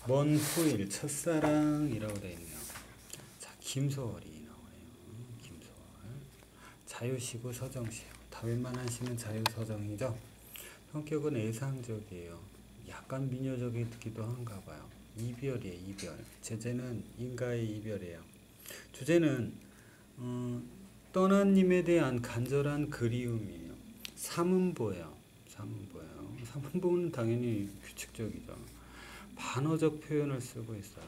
먼 후일 첫사랑이라고 되어 있네요. 자, 김소월이 나오네요. 김소월. 자유시고 서정시요. 답일만 하시면 자유서정이죠. 성격은 애상적이에요. 약간 미녀적이기도 한가 봐요. 이별이에요. 이별. 제재는 인가의 이별이에요. 주제는 떠난 님에 대한 간절한 그리움이에요. 삼음보예요. 삼음보예요. 삼음보는 당연히 규칙적이죠. 반어적 표현을 쓰고 있어요.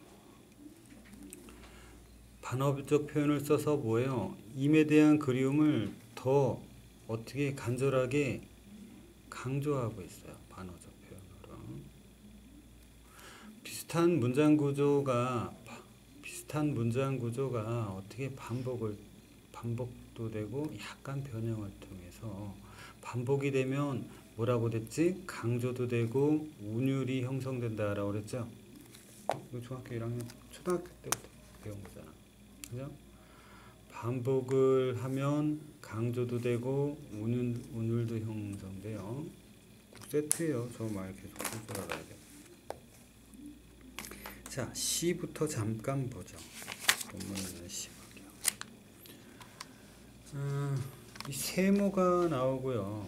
반어적 표현을 써서 뭐예요? 임에 대한 그리움을 더 어떻게 간절하게 강조하고 있어요. 반어적 표현으로. 비슷한 문장 구조가 어떻게 반복도 되고 약간 변형을 통해서 반복이 되면 뭐라고 됐지? 강조도 되고 운율이 형성된다라고 그랬죠? 이거 중학교 1학년 초등학교 때부터 배운 거잖아. 그죠? 반복을 하면 강조도 되고 운율도 형성돼요. 세트예요. 저 말 계속 쓸 줄 알아야 돼. 자, 시부터 잠깐 보죠. 본문에는 시 볼게요. 이 세모가 나오고요.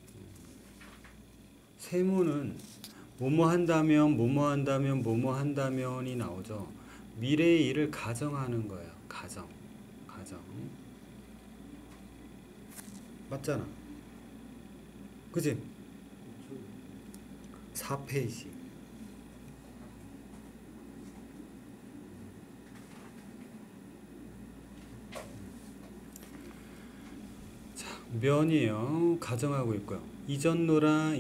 세모는 뭐뭐 한다면, 뭐뭐 한다면, 뭐뭐 한다면이 나오죠. 미래의 일을 가정하는 거예요. 가정. 맞잖아. 그지? 4페이지. 면이에요. 가정하고 있고요. 이전노라가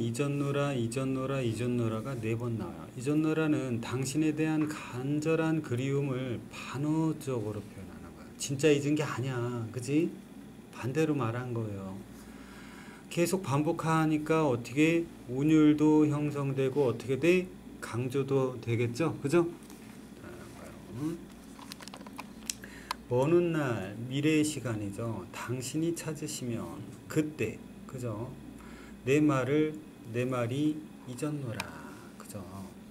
4번 나와요. 이전노라는 당신에 대한 간절한 그리움을 반어적으로 표현하는 거야. 진짜 잊은 게 아니야. 그지? 반대로 말한 거예요. 계속 반복하니까 어떻게 운율도 형성되고 어떻게 돼? 강조도 되겠죠? 그죠? 먼 훗날 미래의 시간이죠. 당신이 찾으시면 그때 그죠? 내 말이 잊었노라. 그죠?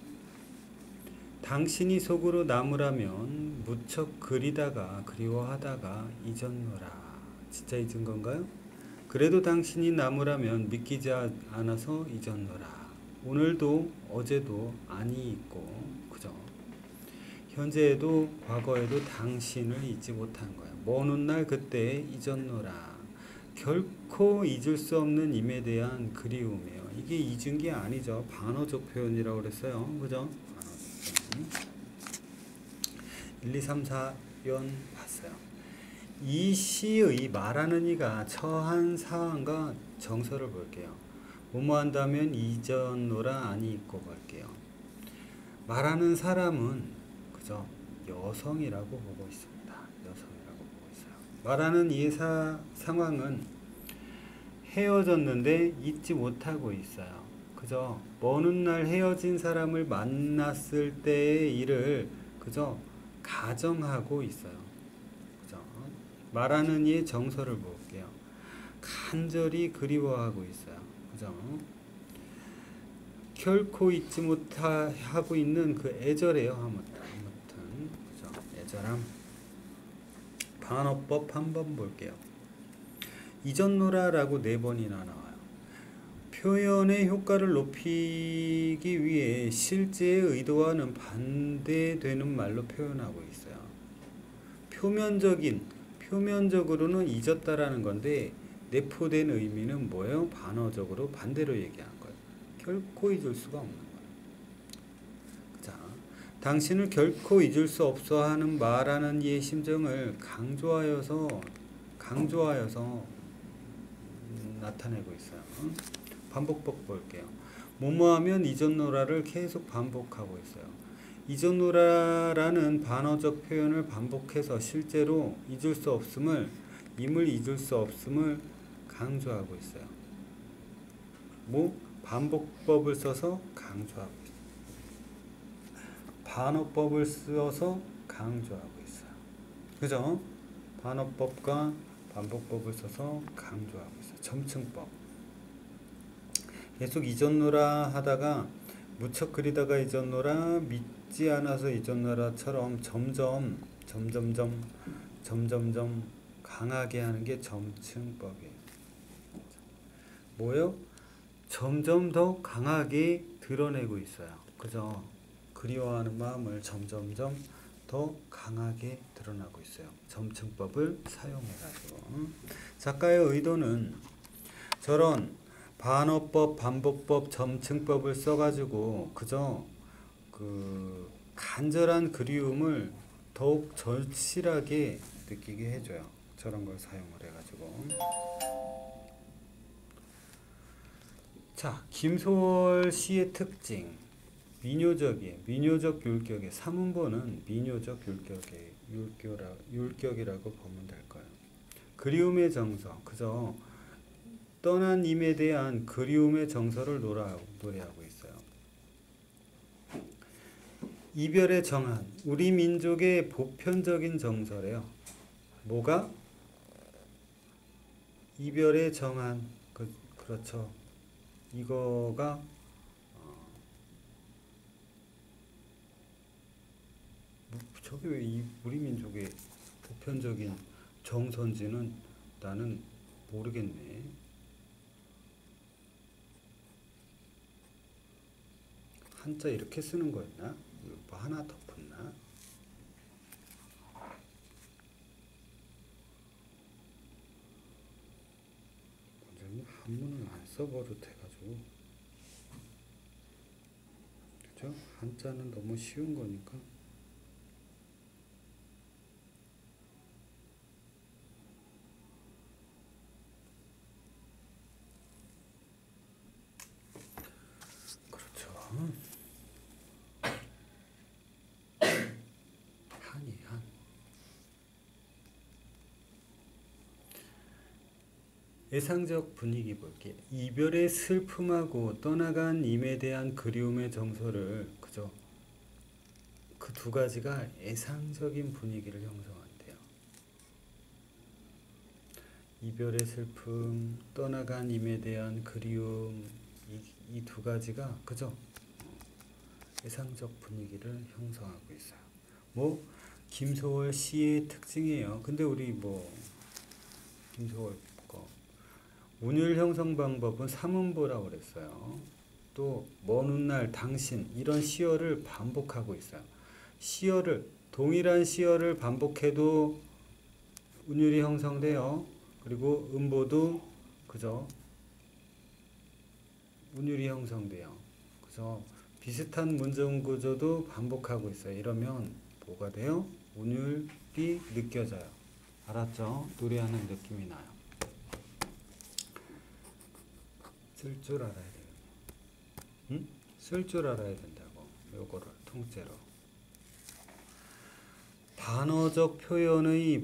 당신이 속으로 남으라면 무척 그리워하다가 잊었노라. 진짜 잊은 건가요? 그래도 당신이 남으라면 믿기지 않아서 잊었노라. 오늘도 어제도 아니 있고 그죠? 현재에도 과거에도 당신을 잊지 못한 거야. 먼 훗날 그때 잊었노라. 결코 잊을 수 없는 임에 대한 그리움이에요. 이게 잊은 게 아니죠. 반어적 표현이라고 그랬어요. 그죠? 반어적 표현. 1, 2, 3, 4연 봤어요. 이 시의 말하는 이가 처한 상황과 정서를 볼게요. 뭐뭐 한다면 잊었노라 아니 잊고 볼게요. 말하는 사람은 그죠? 여성이라고 보고 있습니다. 여성이라고 보고 있어요. 말하는 이 상황은 헤어졌는데 잊지 못하고 있어요. 그죠? 먼 훗날 헤어진 사람을 만났을 때의 일을 그죠? 가정하고 있어요. 그죠? 말하는 이의 정서를 볼게요. 간절히 그리워하고 있어요. 그죠? 결코 잊지 못하고 있는 그 애절해요. 아무튼 그죠? 애절함. 반어법 한번 볼게요. 잊었노라라고 4번이나 나와요. 표현의 효과를 높이기 위해 실제의 의도와는 반대되는 말로 표현하고 있어요. 표면적으로는 잊었다라는 건데 내포된 의미는 뭐예요? 반어적으로 반대로 얘기한 거예요. 결코 잊을 수가 없는 거예요. 자, 당신을 결코 잊을 수 없어 하는 말하는 이의 심정을 강조하여서 나타내고 있어요. 반복법 볼게요. 뭐뭐하면 잊었노라를 계속 반복하고 있어요. 잊었노라라는 반어적 표현을 반복해서 실제로 임을 잊을 수 없음을 강조하고 있어요. 반복법을 써서 강조하고 있어요. 반어법을 써서 강조하고 있어요. 그죠? 반어법과 반복법을 써서 강조하고 있어요. 점층법. 계속 잊었노라 하다가 무척 그리다가 잊었노라 믿지 않아서 잊었노라처럼 점점점 강하게 하는 게 점층법이에요. 뭐요? 점점 더 강하게 드러내고 있어요. 그죠? 그리워하는 마음을 점점점 더 강하게 드러나고 있어요. 점층법을 사용해가지고. 작가의 의도는 저런 반어법, 반복법, 점층법을 써가지고 그저 그 간절한 그리움을 더욱 절실하게 느끼게 해줘요. 저런 걸 사용을 해가지고. 자, 김소월 시의 특징. 민요적이에요. 민요적 율격의 사문보는 민요적 율격이라고 보면 될 거예요. 그리움의 정서. 그저 떠난 임에 대한 그리움의 정서를 노래하고 있어요. 이별의 정한. 우리 민족의 보편적인 정서래요. 뭐가? 이별의 정한. 그렇죠. 이거가 저게 왜 우리 민족의 보편적인 정서인지는 나는 모르겠네. 한자 이렇게 쓰는 거였나? 뭐 하나 더 붙나? 한문을 안 써버릇해가지고 그죠? 한자는 너무 쉬운 거니까. 그렇죠. 한이 한. 예상적 분위기 볼게. 이별의 슬픔하고 떠나간 임에 대한 그리움의 정서를 그죠? 그 두 가지가 예상적인 분위기를 형성한대요. 이별의 슬픔, 떠나간 임에 대한 그리움, 이 두 가지가 그죠? 예상적 분위기를 형성하고 있어요. 뭐 김소월 시의 특징이에요. 근데 우리 뭐 김소월 거 운율 형성 방법은 사문보라고 그랬어요. 또 먼 훗날 당신 이런 시어를 반복하고 있어요. 시어를 동일한 시어를 반복해도 운율이 형성돼요. 그리고 음보도 그죠? 운율이 형성돼요. 그래서 비슷한 문장 구조도 반복하고 있어요. 이러면 뭐가 돼요? 운율이 느껴져요. 알았죠? 노래하는 느낌이 나요. 쓸 줄 알아야 돼요. 응? 쓸 줄 알아야 된다고. 요거를 통째로. 단어적 표현의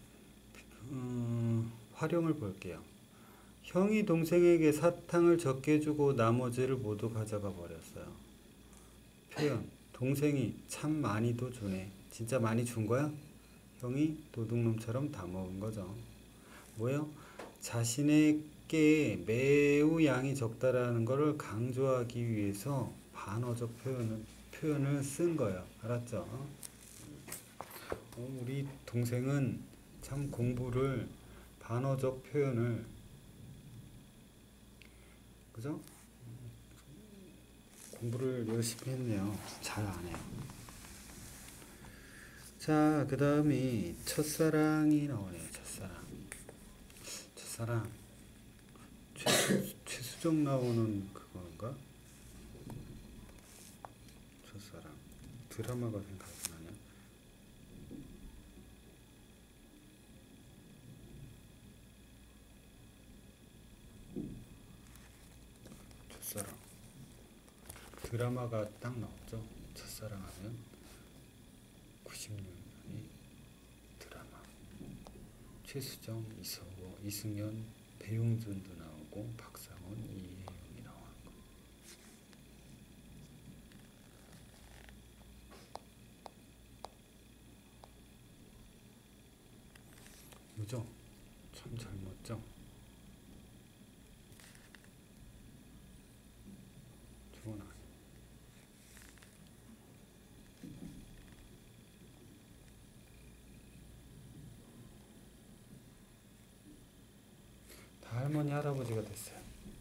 활용을 볼게요. 형이 동생에게 사탕을 적게 주고 나머지를 모두 가져가 버렸어요. 표현. 동생이 참 많이도 주네. 진짜 많이 준 거야? 형이 도둑놈처럼 다 먹은 거죠. 뭐요? 자신에게 매우 양이 적다라는 것을 강조하기 위해서 반어적 표현을 쓴 거예요. 알았죠? 우리 동생은 참 공부를 반어적 표현을 그죠? 공부를 열심히 했네요. 잘 안 해요. 자, 그 다음이 첫사랑이 나오네요. 첫사랑. 최수정 나오는 그건가? 첫사랑. 드라마가 생각이 나냐? 첫사랑. 드라마가 딱 나왔죠. 첫사랑 하면 96년이 드라마. 최수정, 이서호, 이승연, 배용준도 나오고 박상원, 이혜영이 나오는 거. 그죠? 참 젊었죠? 저건 아니에요. 할머니 할아버지가 됐어요.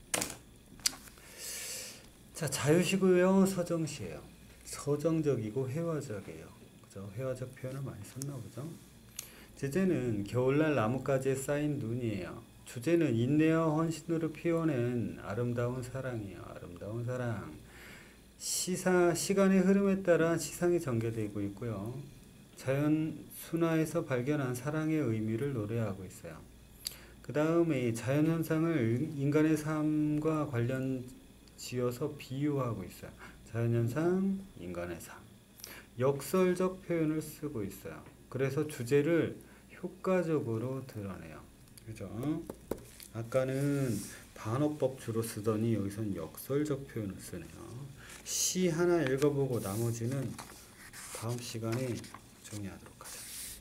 자, 자유시고요, 서정시예요. 서정적이고 회화적이에요. 그죠? 회화적 표현을 많이 썼나 보죠. 제재는 겨울날 나뭇가지에 쌓인 눈이에요. 주제는 인내와 헌신으로 피워낸 아름다운 사랑이에요. 아름다운 사랑. 시간의 흐름에 따라 시상이 전개되고 있고요. 자연 순화에서 발견한 사랑의 의미를 노래하고 있어요. 그 다음에 자연현상을 인간의 삶과 관련 지어서 비유하고 있어요. 자연현상, 인간의 삶. 역설적 표현을 쓰고 있어요. 그래서 주제를 효과적으로 드러내요. 그죠? 아까는 반어법 주로 쓰더니 여기서는 역설적 표현을 쓰네요. 시 하나 읽어보고 나머지는 다음 시간에 정리하도록 하죠.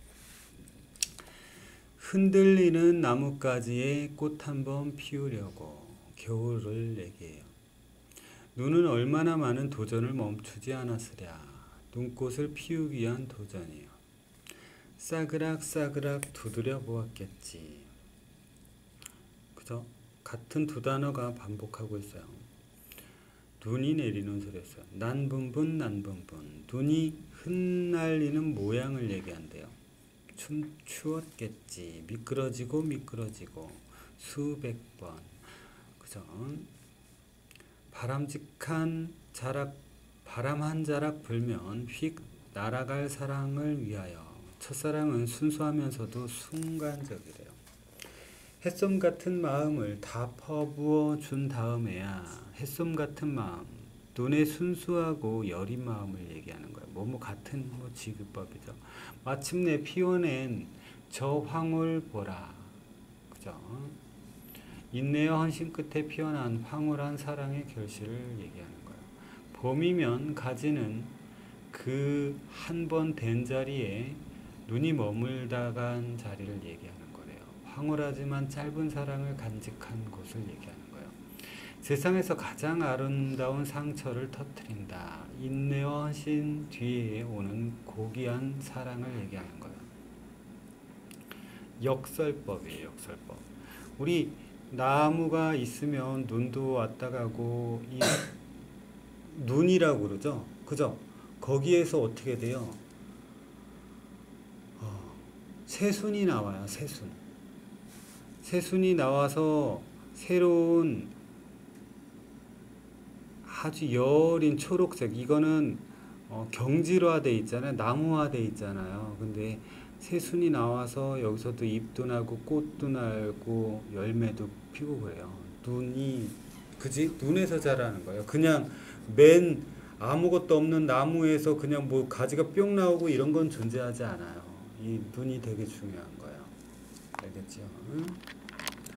흔들리는 나뭇가지에 꽃 한번 피우려고 겨울을 얘기해요. 눈은 얼마나 많은 도전을 멈추지 않았으랴. 눈꽃을 피우기 위한 도전이에요. 싸그락싸그락 두드려 보았겠지. 그죠? 같은 두 단어가 반복하고 있어요. 눈이 내리는 소리였어요. 난분분 난분분. 눈이 흩날리는 모양을 얘기한대요. 춤추었겠지. 미끄러지고 미끄러지고 수백 번. 그죠? 바람직한 자락, 바람 한 자락 불면 휙 날아갈 사랑을 위하여. 첫사랑은 순수하면서도 순간적이래요. 햇솜 같은 마음을 다 퍼부어 준 다음에야 햇솜 같은 마음, 눈의 순수하고 여린 마음을 얘기하는 거예요. 뭐뭐 같은 지급법이죠. 마침내 피워낸 저 황홀 보라. 그죠? 인내와 헌신 끝에 피어난 황홀한 사랑의 결실을 얘기하는 거예요. 봄이면 가지는 그 한 번 된 자리에 눈이 머물다간 자리를 얘기하는 거래요. 황홀하지만 짧은 사랑을 간직한 곳을 얘기하는 거예요. 세상에서 가장 아름다운 상처를 터뜨린다. 인내와 헌신 뒤에 오는 고귀한 사랑을 얘기하는 거예요. 역설법이에요. 역설법. 우리 나무가 있으면 눈도 왔다 가고 이 눈이라고 그러죠. 그죠? 거기에서 어떻게 돼요? 새순이 나와요. 새순. 새순이 나와서 새로운 아주 여린 초록색. 이거는 경질화돼 있잖아요. 나무화돼 있잖아요. 근데 새순이 나와서 여기서도 잎도 나고 꽃도 나고 열매도 피고 그래요. 눈이 그지? 눈에서 자라는 거예요. 그냥 맨 아무것도 없는 나무에서 그냥 뭐 가지가 뿅 나오고 이런 건 존재하지 않아요. 이 눈이 되게 중요한 거예요. 알겠죠? 응?